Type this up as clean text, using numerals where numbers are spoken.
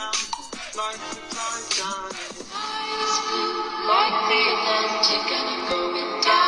like the Titanic. Like the Atlantic and I'm going down.